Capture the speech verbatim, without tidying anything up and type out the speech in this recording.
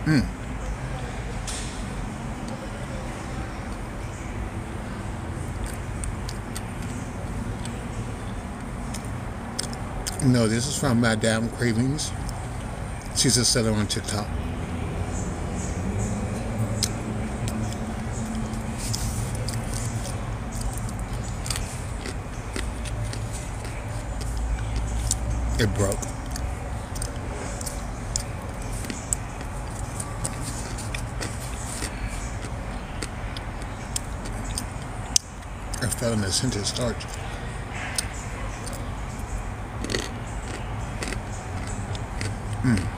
Mm. No, this is from Madame Cravings. She's a seller on TikTok. It broke. I fell in the scented starch. Mm.